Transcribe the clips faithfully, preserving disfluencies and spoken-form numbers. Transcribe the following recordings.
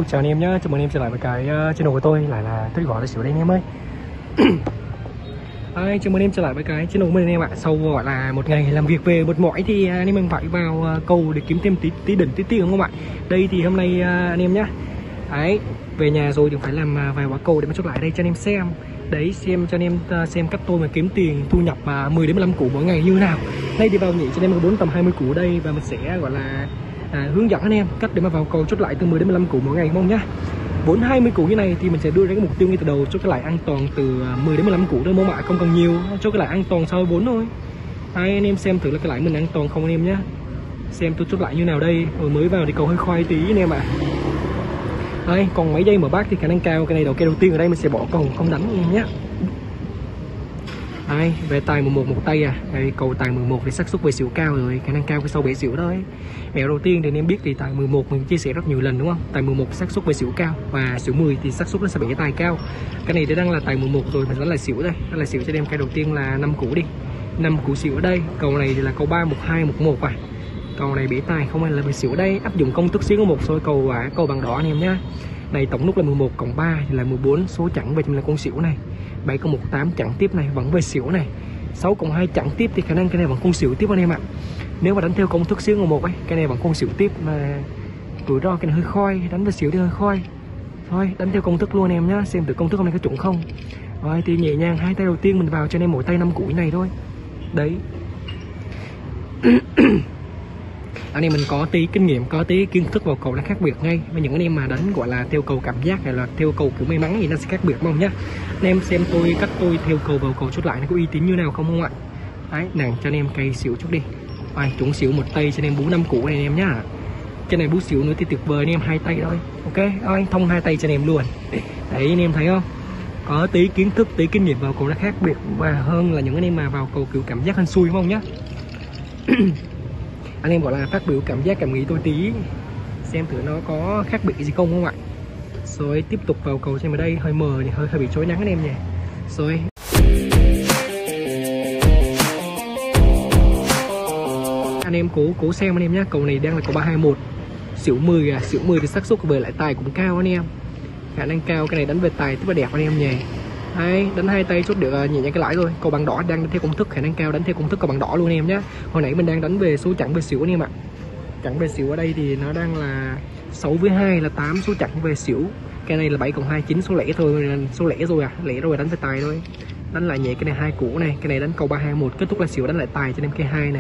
chào anh em nhé, chào mừng anh em trở lại với cái uh, channel của tôi, lại là tôi gọi là Xỉu đây anh em ơi. Đấy, chào mừng anh em trở lại với cái channel của mình anh em ạ. Sau gọi là một ngày làm việc về mệt mỏi thì anh em mình phải vào uh, cầu để kiếm thêm tí tí đỉnh tí tiền không các bạn. Đây thì hôm nay uh, anh em nhé, đấy về nhà rồi thì phải làm uh, vài quả cầu để mà chốt lại đây cho anh em xem. Đấy, xem cho anh em uh, xem cách tôi mà kiếm tiền thu nhập uh, mười đến mười lăm củ mỗi ngày như thế nào. Đây thì vào nhị cho anh em có bốn tầm hai mươi củ đây, và mình sẽ gọi là À, hướng dẫn anh em cách để mà vào cầu chốt lại từ mười đến mười lăm củ mỗi ngày mong nhá. Vốn hai mươi củ như này thì mình sẽ đưa ra cái mục tiêu ngay từ đầu chốt cái lại an toàn từ mười đến mười lăm củ thôi mong ạ, không cần nhiều, chốt cái lại an toàn so với vốn thôi. Hai anh em xem thử là cái lại mình an toàn không anh em nhá. Xem tôi chốt lại như nào đây. Rồi mới vào thì cầu hơi khoai tí anh em ạ. Đây, còn mấy giây mở bát thì khả năng cao cái này đầu cây đầu tiên ở đây mình sẽ bỏ cầu không đánh anh em nhé. Đây, về tài mười một một tay à. Đây, cầu tài mười một thì xác suất về xỉu cao rồi, khả năng cao cái sau bể xỉu thôi. Mẹo đầu tiên thì anh em biết thì tài mười một mình chia sẻ rất nhiều lần đúng không? Tài mười một xác suất về xỉu cao, và xỉu mười thì xác suất nó sẽ bể tài cao. Cái này thì đang là tài mười một rồi, mình vẫn là xỉu đây. Đó là xỉu cho em cái đầu tiên là năm củ đi. năm củ xỉu ở đây. Cầu này thì là cầu ba một hai một một à. Cầu này bể tài không hay là bể xỉu ở đây, áp dụng công thức xíu có một số cầu à, cầu bằng đỏ anh em nhá. Này tổng nút là mười một cộng ba thì là mười bốn, số chẵn về là con xỉu này. bảy cộng một tám chẵn tiếp này vẫn về xỉu này. sáu cộng hai chẵn tiếp thì khả năng cái này vẫn con xỉu tiếp anh em ạ. Nếu mà đánh theo công thức xíu một ấy, cái này vẫn con xỉu tiếp, mà rủi ro cái này hơi khoi, đánh về xỉu thì hơi khoi. Thôi đánh theo công thức luôn em nhá, xem thử công thức hôm nay có chuẩn không. Rồi thì nhẹ nhàng hai tay đầu tiên mình vào cho anh em mỗi tay năm củ này thôi. Đấy. Anh em mình có tí kinh nghiệm, có tí kiến thức vào cầu nó khác biệt ngay với những anh em mà đánh gọi là theo cầu cảm giác hay là theo cầu kiểu may mắn thì nó sẽ khác biệt mong nhá. Anh em xem tôi cách tôi theo cầu vào cầu chốt lại nó có uy tín như nào không không ạ? Đấy, nàng cho anh em cây xỉu chút đi. Rồi, chuẩn xỉu một tay cho anh em bú năm củ này anh em nhá. Cái này bú xỉu nữa thì tuyệt vời anh em, hai tay thôi. Ok, rồi thông hai tay cho anh em luôn. Đấy anh em thấy không? Có tí kiến thức, tí kinh nghiệm vào cầu nó khác biệt và hơn là những anh em mà vào cầu kiểu cảm giác hên xui không nhá. Anh em gọi là phát biểu cảm giác cảm nghĩ tôi tí, xem thử nó có khác biệt gì không không ạ. Rồi tiếp tục vào cầu xem ở đây hơi mờ thì hơi hơi bị chói nắng anh em nhỉ. Rồi anh em cố cố xem anh em nhé, cầu này đang là cầu ba hai một, xỉu mười à, xỉu mười thì xác suất về lại tài cũng cao anh em, khả năng cao cái này đánh về tài rất là đẹp anh em nhỉ. Đấy, đánh hai tay chốt được uh, nhẹ nhàng cái lãi rồi. Cầu bằng đỏ đang đánh theo công thức, khả năng cao đánh theo công thức cầu bằng đỏ luôn em nhé. Hồi nãy mình đang đánh về số chẵn về xỉu anh em ạ. Chẵn về xỉu ở đây thì nó đang là sáu với hai là tám, số chẵn về xỉu. Cái này là bảy cộng hai chín, số lẻ thôi, số lẻ rồi à, lẻ rồi đánh về tài thôi. Đánh lại nhẹ cái này hai củ này, cái này đánh cầu ba hai một, kết thúc là xỉu đánh lại tài cho nên cái hai này.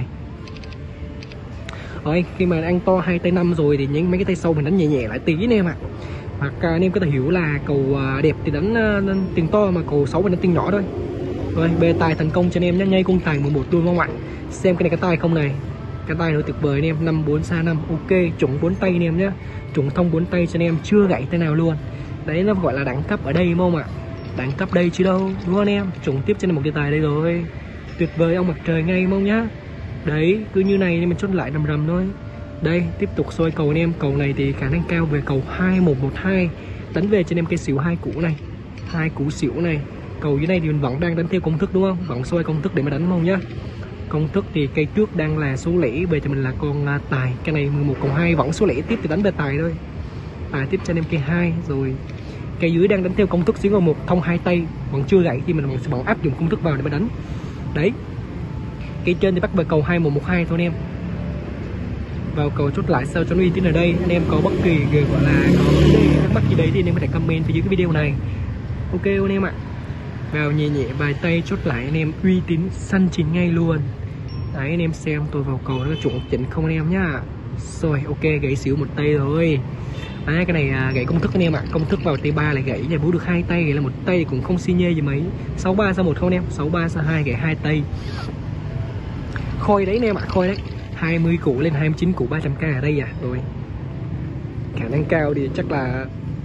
Rồi, khi mà ăn to hai tay năm rồi thì những mấy cái tay sau mình đánh nhẹ nhẹ lại tí anh em ạ. Hoặc anh em có thể hiểu là cầu đẹp thì đánh uh, tiền to, mà cầu xấu mình đánh tiền nhỏ thôi. Rồi bề tài thành công cho anh em nhá, nhây cung tài mười một luôn không ạ. Xem cái này cái tay không này, cái tay nó tuyệt vời anh em, năm bốn xa năm, ok chuẩn bốn tay anh em nhá, chuẩn thông bốn tay cho anh em, chưa gãy tay nào luôn. Đấy nó gọi là đẳng cấp ở đây không ạ, đẳng cấp đây chứ đâu đúng không anh em. Chuẩn tiếp cho nên một cái tài đây rồi, tuyệt vời ông mặt trời ngay mong nhá. Đấy cứ như này nên mình chốt lại rầm rầm thôi. Đây tiếp tục soi cầu anh em, cầu này thì khả năng cao về cầu hai một một hai, đánh về cho anh em cây xỉu hai củ này, hai củ xỉu này. Cầu dưới này thì mình vẫn đang đánh theo công thức đúng không, vẫn soi công thức để mà đánh không nhá. Công thức thì cây trước đang là số lẻ, về cho mình là con uh, tài, cái này mười một cộng hai vẫn số lẻ tiếp thì đánh về tài thôi, tài tiếp cho anh em cây hai. Rồi cây dưới đang đánh theo công thức xíu vào một thông hai tay, vẫn chưa gãy thì mình sẽ vẫn áp dụng công thức vào để mà đánh. Đấy, cây trên thì bắt về cầu hai một một hai thôi anh em. Vào cầu chốt lại sao cho nó uy tín ở đây. Anh em có bất kỳ gọi là có thắc mắc gì đấy thì anh em có thể comment phía dưới cái video này. Ok anh em ạ. Vào nhẹ nhẹ vài tay chốt lại anh em, uy tín xanh chín ngay luôn. Đấy anh em xem tôi vào cầu nó chuẩn chỉnh không anh em nhá. Rồi ok, gãy xỉu một tay rồi. Đấy, cái này à, gãy công thức anh em ạ. Công thức vào tay ba lại gãy nhà bú được hai tay, gãy là một tay cũng không xi nhê gì mấy. sáu ba sao một không anh em, sáu ba sao hai, gãy hai tay. Khôi đấy anh em ạ, khôi đấy. hai mươi củ lên hai mươi chín củ ba trăm k ở đây à. Rồi khả năng cao thì chắc là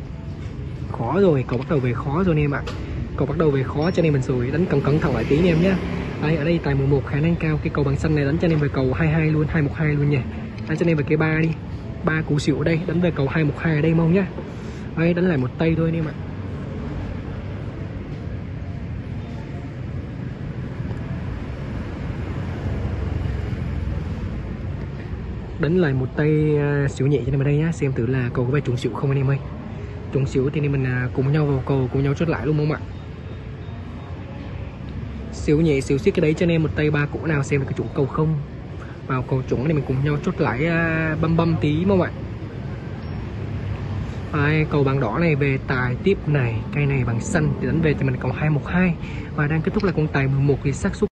khó rồi, cầu bắt đầu về khó rồi anh em ạ. Cầu bắt đầu về khó cho nên mình rồi đánh cẩn cẩn thận lại tí anh em nhé. Đây ở đây tài mười một khả năng cao cái cầu bằng xanh này đánh cho anh em về cầu hai hai luôn, hai một hai luôn nha. Đánh cho anh em về cái ba đi, ba củ xỉu ở đây đánh về cầu hai một hai ở đây mong nhá. Đây đánh lại một tay thôi anh em ạ. Đánh lại một tay uh, xỉu nhẹ cho em ở đây nhá, xem thử là cầu có bay trúng xỉu không anh em ơi. chuẩn xỉu thì mình cùng nhau vào cầu, cùng nhau chốt lại luôn không ạ? Xỉu nhẹ xỉu xiết cái đấy cho nên một tay ba củ nào xem được cái chuẩn cầu không. Vào cầu chuẩn thì mình cùng nhau chốt lại băm băm tí không ạ? Đấy, cầu bằng đỏ này về tài tiếp này, cây này bằng xanh thì đánh về thì mình còn hai một hai và đang kết thúc là con tài mười một thì xác suất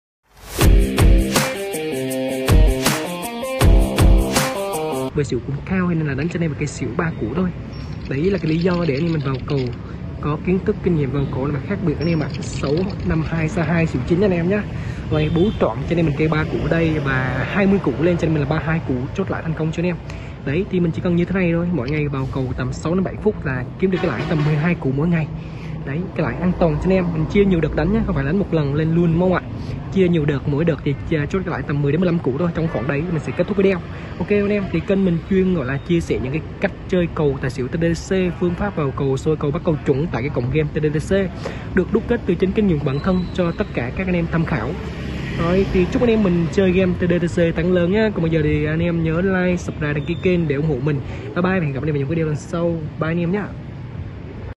về xỉu cũng cao nên là đánh cho nên một cái xỉu ba củ thôi. Đấy là cái lý do để anh mình vào cầu có kiến thức kinh nghiệm vào cầu là mà khác biệt anh em ạ. Sáu năm hai sa hai xỉu chín anh em nhá. Rồi bú trọn cho nên mình cây ba củ đây và hai mươi củ lên cho nên mình là ba hai củ chốt lại thành công cho anh em. Đấy thì mình chỉ cần như thế này thôi, mỗi ngày vào cầu tầm sáu đến bảy phút là kiếm được cái lãi tầm mười hai củ mỗi ngày. Đấy, cái lãi an toàn cho anh em, mình chia nhiều đợt đánh nhé, không phải đánh một lần lên luôn đúng không ạ? Chia nhiều đợt, mỗi đợt thì chốt cái lãi tầm mười đến mười lăm củ thôi, trong khoảng đấy mình sẽ kết thúc video. Ok anh em, thì kênh mình chuyên gọi là chia sẻ những cái cách chơi cầu tài xỉu tê đê xê, phương pháp vào cầu, soi cầu, bắt cầu chuẩn tại cái cổng game tê đê xê được đúc kết từ chính kinh nghiệm của bản thân cho tất cả các anh em tham khảo. Rồi thì chúc anh em mình chơi game tê đê xê thắng lớn nhá. Còn bây giờ thì anh em nhớ like, subscribe, đăng ký kênh để ủng hộ mình. Bye bye và hẹn gặp lại vào những video lần sau. Bye anh em nhá.